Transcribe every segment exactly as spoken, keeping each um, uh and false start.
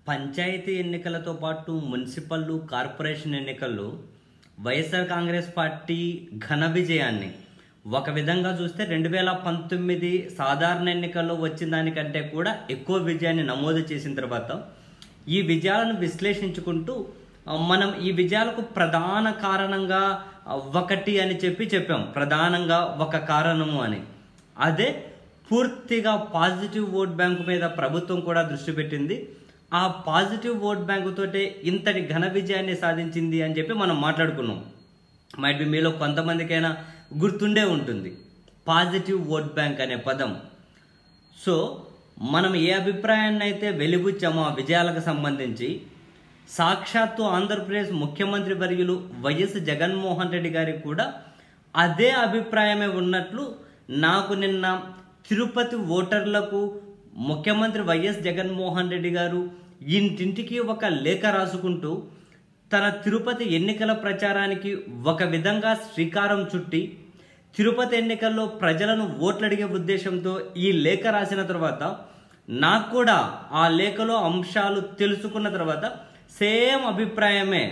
పంచాయతీ ఎన్నికలతో పాటు municipal corporation ఎన్నికల్లో వైఎస్ఆర్ కాంగ్రెస్ పార్టీ ఘన విజయాన్ని ఒక విధంగా చూస్తే రెండు వేల పంతొమ్మిది సాధారణ ఎన్నికల్లో వచ్చిన దానికంటే కూడా ఎక్కువ విజయాన్ని నమోదు చేసిన తర్వాత ఈ విజయాలను విశ్లేషించుకుంటూ మనం ఈ విజయాలకు ప్రధాన కారణంగా ఒకటి అని చెప్పి చెప్పాం. ప్రధానంగా ఒక కారణము అని, అదే పూర్తిగా పాజిటివ్ ఓట్ బ్యాంకు మీద ప్రభుత్వం కూడా దృష్టి పెట్టింది. ఆ పాజిటివ్ ఓట్ బ్యాంకు తోటే ఇంతటి ఘన విజయాన్ని సాధించింది అని చెప్పి మనం మాట్లాడుకున్నాం. మైట్ బి మీలో కొంతమందికైనా గుర్తుండే ఉంటుంది పాజిటివ్ ఓట్ బ్యాంక్ అనే పదం. సో మనం ఏ అభిప్రాయాన్ని అయితే వెలిబుచ్చామో ఆ విజయాలకు సంబంధించి, సాక్షాత్తు ఆంధ్రప్రదేశ్ ముఖ్యమంత్రి వర్యులు వైఎస్ జగన్మోహన్ రెడ్డి గారికి కూడా అదే అభిప్రాయమే ఉన్నట్లు నాకు నిన్న తిరుపతి ఓటర్లకు ముఖ్యమంత్రి వైఎస్ జగన్మోహన్ రెడ్డి గారు ఇంటింటికి ఒక లేఖ రాసుకుంటూ తన తిరుపతి ఎన్నికల ప్రచారానికి ఒక విధంగా శ్రీకారం చుట్టి, తిరుపతి ఎన్నికల్లో ప్రజలను ఓట్లు అడిగే ఉద్దేశంతో ఈ లేఖ రాసిన తర్వాత నాకు కూడా ఆ లేఖలో అంశాలు తెలుసుకున్న తర్వాత సేమ్ అభిప్రాయమే.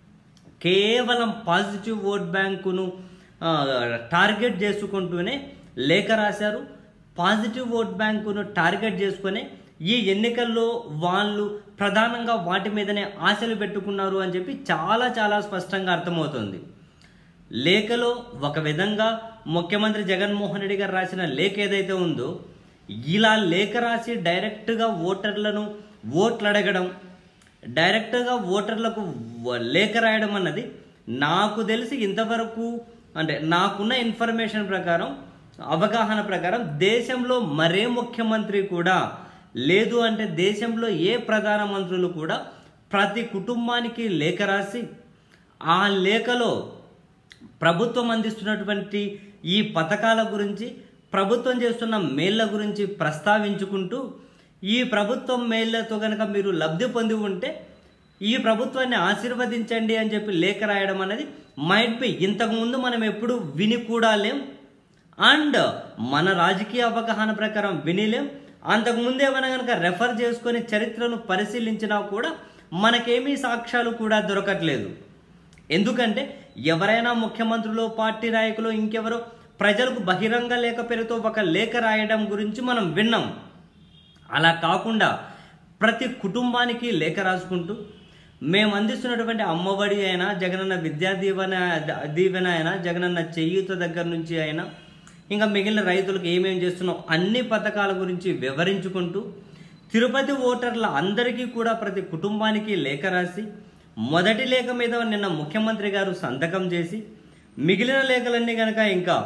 కేవలం పాజిటివ్ ఓట్ బ్యాంకును టార్గెట్ చేసుకుంటూనే లేఖ రాశారు. పాజిటివ్ ఓట్ బ్యాంకును టార్గెట్ చేసుకుని ఈ ఎన్నికల్లో వాళ్ళు ప్రధానంగా వాటి మీదనే ఆశలు పెట్టుకున్నారు అని చెప్పి చాలా చాలా స్పష్టంగా అర్థమవుతుంది. లేఖలో ఒక విధంగా ముఖ్యమంత్రి జగన్మోహన్ రెడ్డి గారు రాసిన లేఖ ఏదైతే ఉందో, ఇలా లేఖ రాసి డైరెక్ట్గా ఓటర్లను ఓట్లు అడగడం, డైరెక్ట్గా ఓటర్లకు లేఖ రాయడం అన్నది నాకు తెలిసి ఇంతవరకు, అంటే నాకున్న ఇన్ఫర్మేషన్ ప్రకారం, అవగాహన ప్రకారం దేశంలో మరే ముఖ్యమంత్రి కూడా లేదు, అంటే దేశంలో ఏ ప్రధానమంత్రులు కూడా ప్రతి కుటుంబానికి లేఖ రాసి ఆ లేఖలో ప్రభుత్వం అందిస్తున్నటువంటి ఈ పథకాల గురించి, ప్రభుత్వం చేస్తున్న మేళ్ల గురించి ప్రస్తావించుకుంటూ, ఈ ప్రభుత్వం మేళ్లతో కనుక మీరు లబ్ధి పొంది ఉంటే ఈ ప్రభుత్వాన్ని ఆశీర్వదించండి అని చెప్పి లేఖ రాయడం అనేది మైట్ బి ఇంతకుముందు మనం ఎప్పుడు విని కూడా లేం, అండ్ మన రాజకీయ అవగాహన ప్రకారం వినిలేం. అంతకుముందు ఏమైనా కనుక రెఫర్ చేసుకొని చరిత్రను పరిశీలించినా కూడా మనకేమీ సాక్ష్యాలు కూడా దొరకట్లేదు. ఎందుకంటే ఎవరైనా ముఖ్యమంత్రులు, పార్టీ నాయకులు, ఇంకెవరో ప్రజలకు బహిరంగ లేఖ పేరుతో ఒక లేఖ రాయడం గురించి మనం విన్నాం. అలా కాకుండా ప్రతి కుటుంబానికి లేఖ రాసుకుంటూ, మేము అందిస్తున్నటువంటి అమ్మఒడి అయినా, జగనన్న విద్యా దీవెన దీవెన అయినా, జగనన్న చేయూత దగ్గర నుంచి అయినా, ఇంకా మిగిలిన రైతులకు ఏమేమి చేస్తున్నాం అన్ని పథకాల గురించి వివరించుకుంటూ, తిరుపతి ఓటర్ల అందరికీ కూడా ప్రతి కుటుంబానికి లేఖ రాసి, మొదటి లేఖ మీద నిన్న ముఖ్యమంత్రి గారు సంతకం చేసి, మిగిలిన లేఖలన్నీ కనుక ఇంకా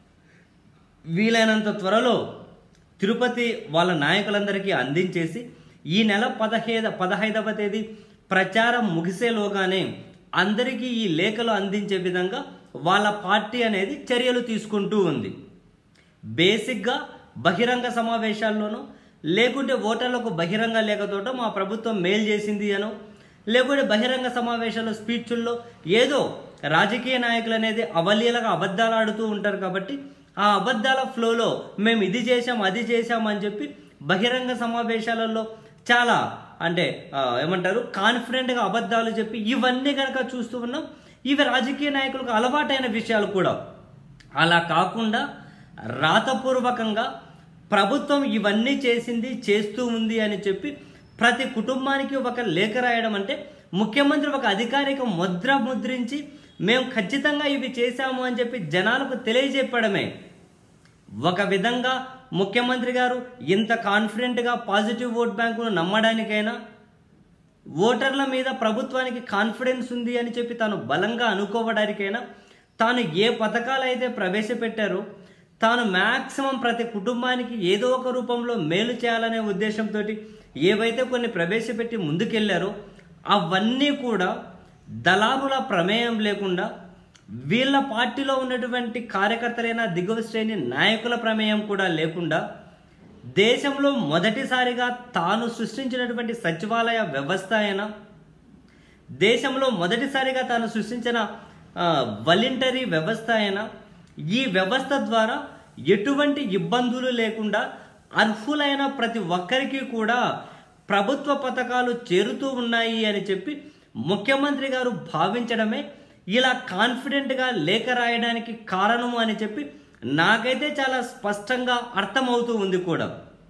వీలైనంత త్వరలో తిరుపతి వాళ్ళ నాయకులందరికీ అందించేసి, ఈ నెల పదహైదు పదహైదవ తేదీ ప్రచారం ముగిసేలోగానే అందరికీ ఈ లేఖలు అందించే విధంగా వాళ్ళ పార్టీ అనేది చర్యలు తీసుకుంటూ ఉంది. బేసిక్గా బహిరంగ సమావేశాల్లోనూ, లేకుంటే ఓటర్లకు బహిరంగ లేఖతోటో మా ప్రభుత్వం మేలు చేసింది అనో, లేకుంటే బహిరంగ సమావేశాల్లో స్పీచ్ల్లో ఏదో రాజకీయ నాయకులు అనేది అవలీలగా అబద్ధాలు ఆడుతూ ఉంటారు కాబట్టి ఆ అబద్ధాల ఫ్లోలో మేము ఇది చేశాం అది చేశాం అని చెప్పి బహిరంగ సమావేశాలలో చాలా అంటే ఏమంటారు కాన్ఫిడెంట్గా అబద్ధాలు చెప్పి ఇవన్నీ కనుక చూస్తూ ఉన్నాం. ఇవి రాజకీయ నాయకులకు అలవాటైన విషయాలు కూడా. అలా కాకుండా రాతపూర్వకంగా ప్రభుత్వం ఇవన్నీ చేసింది, చేస్తూ ఉంది అని చెప్పి ప్రతి కుటుంబానికి ఒక లేఖ రాయడం అంటే ముఖ్యమంత్రి ఒక అధికారిక ముద్ర ముద్రించి మేము ఖచ్చితంగా ఇవి చేశాము అని చెప్పి జనాలకు తెలియజెప్పడమే. ఒక విధంగా ముఖ్యమంత్రి గారు ఇంత కాన్ఫిడెంట్గా పాజిటివ్ ఓట్ బ్యాంకును నమ్మడానికైనా, ఓటర్ల మీద ప్రభుత్వానికి కాన్ఫిడెన్స్ ఉంది అని చెప్పి తాను బలంగా అనుకోవడానికైనా, తాను ఏ పథకాలు అయితే ప్రవేశపెట్టారో, తాను మ్యాక్సిమం ప్రతి కుటుంబానికి ఏదో ఒక రూపంలో మేలు చేయాలనే ఉద్దేశంతో ఏవైతే కొన్ని ప్రవేశపెట్టి ముందుకెళ్లారో అవన్నీ కూడా దళారుల ప్రమేయం లేకుండా, వీళ్ళ పార్టీలో ఉన్నటువంటి కార్యకర్తలైన దిగువ శ్రేణి నాయకుల ప్రమేయం కూడా లేకుండా, దేశంలో మొదటిసారిగా తాను సృష్టించినటువంటి సచివాలయ వ్యవస్థ అయినా, దేశంలో మొదటిసారిగా తాను సృష్టించిన వాలంటరీ వ్యవస్థ అయినా, ఈ వ్యవస్థ ద్వారా ఎటువంటి ఇబ్బందులు లేకుండా అర్హులైన ప్రతి ఒక్కరికి కూడా ప్రభుత్వ పథకాలు చేరుతూ ఉన్నాయి అని చెప్పి ముఖ్యమంత్రి గారు భావించడమే ఇలా కాన్ఫిడెంట్గా లేఖ రాయడానికి కారణము అని చెప్పి నాకైతే చాలా స్పష్టంగా అర్థమవుతూ ఉంది కూడా.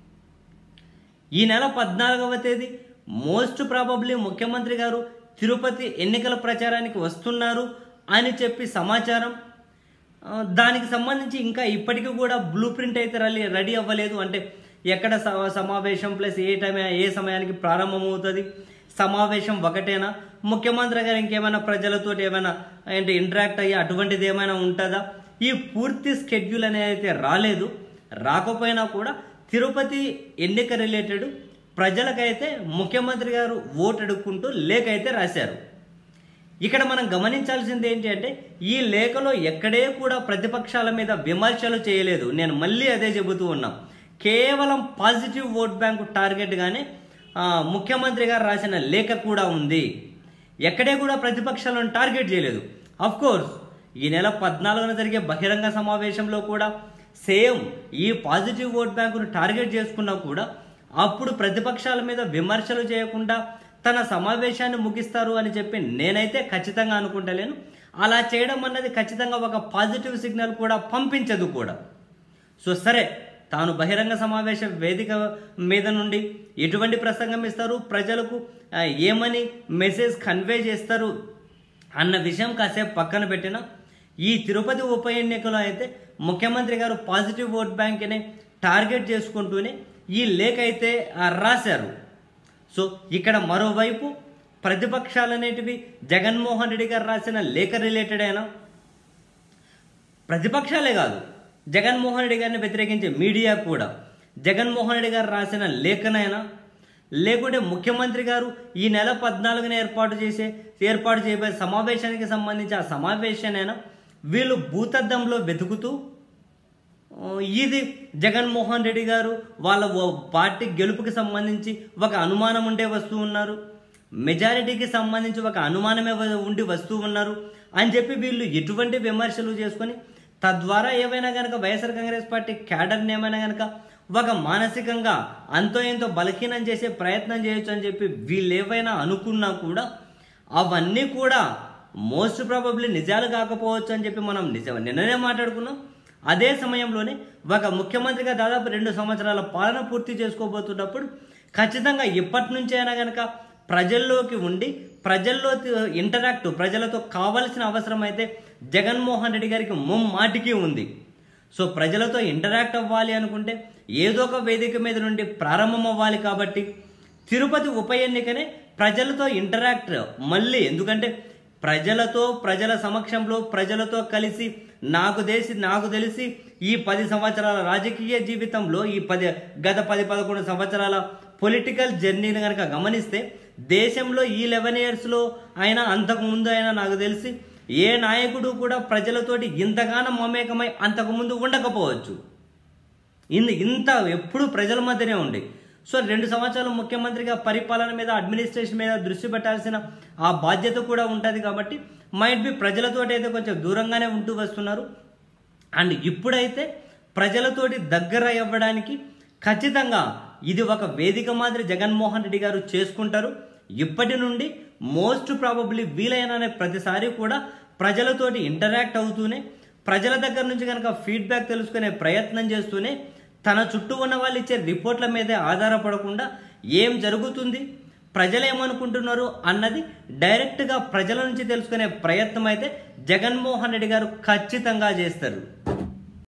ఈ నెల పద్నాలుగవ తేదీ మోస్ట్ ప్రాబబ్లీ ముఖ్యమంత్రి గారు తిరుపతి ఎన్నికల ప్రచారానికి వస్తున్నారు అని చెప్పి సమాచారం. దానికి సంబంధించి ఇంకా ఇప్పటికీ కూడా బ్లూ ప్రింట్ అయితే రెడీ రెడీ అవ్వలేదు. అంటే ఎక్కడ సమావేశం ప్లస్ ఏ టైం ఏ సమయానికి ప్రారంభమవుతుంది, సమావేశం ఒకటేనా, ముఖ్యమంత్రి గారు ఇంకేమైనా ప్రజలతో ఏమైనా అంటే ఇంటరాక్ట్ అయ్యి అటువంటిది ఏమైనా ఉంటుందా, ఈ పూర్తి స్కెడ్యూల్ అనేది అయితే రాలేదు. రాకపోయినా కూడా తిరుపతి ఎన్నిక రిలేటెడ్ ప్రజలకైతే ముఖ్యమంత్రి గారు ఓటు అడుక్కుంటూ లేఖ అయితే రాశారు. ఇక్కడ మనం గమనించాల్సింది ఏంటి అంటే ఈ లేఖలో ఎక్కడే కూడా ప్రతిపక్షాల మీద విమర్శలు చేయలేదు. నేను మళ్ళీ అదే చెబుతూ ఉన్నా, కేవలం పాజిటివ్ ఓట్ బ్యాంకు టార్గెట్గానే ముఖ్యమంత్రి గారు రాసిన లేఖ కూడా ఉంది. ఎక్కడే కూడా ప్రతిపక్షాలను టార్గెట్ చేయలేదు. అఫ్ కోర్స్ ఈ నెల పద్నాలుగున జరిగే బహిరంగ సమావేశంలో కూడా సేమ్ ఈ పాజిటివ్ ఓట్ బ్యాంకును టార్గెట్ చేసుకున్నా కూడా అప్పుడు ప్రతిపక్షాల మీద విమర్శలు చేయకుండా తన సమావేశాన్ని ముగిస్తారు అని చెప్పి నేనైతే ఖచ్చితంగా అనుకుంటలేను. అలా చేయడం అన్నది ఖచ్చితంగా ఒక పాజిటివ్ సిగ్నల్ కూడా పంపించదు కూడా. సో సరే, తాను బహిరంగ సమావేశ వేదిక మీద నుండి ఎటువంటి ప్రసంగం ఇస్తారు, ప్రజలకు ఏమని మెసేజ్ కన్వే చేస్తారు అన్న విషయం కాసేపు పక్కన పెట్టిన ఈ తిరుపతి ఉప ఎన్నికలో అయితే ముఖ్యమంత్రి గారు పాజిటివ్ ఓట్ బ్యాంక్ని టార్గెట్ చేసుకుంటూనే ఈ లేఖ అయితే రాశారు. సో ఇక్కడ మరోవైపు ప్రతిపక్షాలు అనేటివి జగన్మోహన్ రెడ్డి గారు రాసిన లేఖ రిలేటెడ్ అయినా, ప్రతిపక్షాలే కాదు జగన్మోహన్ రెడ్డి గారిని వ్యతిరేకించే మీడియా కూడా జగన్మోహన్ రెడ్డి గారు రాసిన లేఖనైనా, లేకుంటే ముఖ్యమంత్రి గారు ఈ నెల పద్నాలుగున ఏర్పాటు చేసే ఏర్పాటు చేయబోయే సమావేశానికి సంబంధించి ఆ సమావేశానైనా వీళ్ళు భూతద్దంలో వెతుకుతూ ఇది జగన్మోహన్ రెడ్డి గారు వాళ్ళ పార్టీ గెలుపుకి సంబంధించి ఒక అనుమానం ఉండే వస్తూ ఉన్నారు, మెజారిటీకి సంబంధించి ఒక అనుమానమే ఉండి వస్తూ ఉన్నారు అని చెప్పి వీళ్ళు ఎటువంటి విమర్శలు చేసుకొని తద్వారా ఏమైనా కనుక వైఎస్ఆర్ కాంగ్రెస్ పార్టీ క్యాడర్ని ఏమైనా కనుక ఒక మానసికంగా అంతో ఎంతో బలహీనం చేసే ప్రయత్నం చేయొచ్చు అని చెప్పి వీళ్ళు ఏవైనా అనుకున్నా కూడా అవన్నీ కూడా మోస్ట్ ప్రాబబ్లీ నిజాలు కాకపోవచ్చు అని చెప్పి మనం నిజం నిన్ననే మాట్లాడుకున్నాం. అదే సమయంలోనే ఒక ముఖ్యమంత్రిగా దాదాపు రెండు సంవత్సరాల పాలన పూర్తి చేసుకోబోతున్నప్పుడు ఖచ్చితంగా ఇప్పటి నుంచి అయినా కనుక ప్రజల్లోకి ఉండి ప్రజల్లో ఇంటరాక్ట్ ప్రజలతో కావాల్సిన అవసరం అయితే జగన్మోహన్ రెడ్డి గారికి ముమ్మాటికి ఉంది. సో ప్రజలతో ఇంటరాక్ట్ అవ్వాలి అనుకుంటే ఏదో ఒక వేదిక మీద నుండి ప్రారంభం అవ్వాలి. కాబట్టి తిరుపతి ఉప ఎన్నికనే ప్రజలతో ఇంటరాక్ట్ మళ్ళీ, ఎందుకంటే ప్రజలతో ప్రజల సమక్షంలో ప్రజలతో కలిసి నాకు తెలిసి నాకు తెలిసి ఈ పది సంవత్సరాల రాజకీయ జీవితంలో ఈ పది గత పది పదకొండు సంవత్సరాల పొలిటికల్ జర్నీని కనుక గమనిస్తే దేశంలో ఈ లెవెన్ ఇయర్స్లో అయినా అంతకుముందు అయినా నాకు తెలిసి ఏ నాయకుడు కూడా ప్రజలతోటి ఇంతగానో మమేకమై అంతకుముందు ఉండకపోవచ్చు. ఇంత ఇంత ఎప్పుడు ప్రజల మధ్యనే ఉండి. సో రెండు సంవత్సరాలు ముఖ్యమంత్రిగా పరిపాలన మీద అడ్మినిస్ట్రేషన్ మీద దృష్టి పెట్టాల్సిన ఆ బాధ్యత కూడా ఉంటుంది. కాబట్టి మైట్ బి ప్రజలతోటి అయితే కొంచెం దూరంగానే ఉంటూ వస్తున్నారు. అండ్ ఇప్పుడైతే ప్రజలతోటి దగ్గర అవ్వడానికి ఖచ్చితంగా ఇది ఒక వేదిక మాదిరి జగన్మోహన్ రెడ్డి గారు చేసుకుంటారు. ఇప్పటి నుండి మోస్ట్ ప్రాబబ్లీ వీలైన ప్రతిసారి కూడా ప్రజలతోటి ఇంటరాక్ట్ అవుతూనే ప్రజల దగ్గర నుంచి కనుక ఫీడ్బ్యాక్ తెలుసుకునే ప్రయత్నం చేస్తూనే తన చుట్టూ ఉన్న వాళ్ళు ఇచ్చే రిపోర్ట్ల మీదే ఆధారపడకుండా ఏం జరుగుతుంది, ప్రజలు ఏమనుకుంటున్నారు అన్నది డైరెక్ట్గా ప్రజల నుంచి తెలుసుకునే ప్రయత్నం అయితే జగన్మోహన్ రెడ్డి గారు ఖచ్చితంగా చేస్తారు.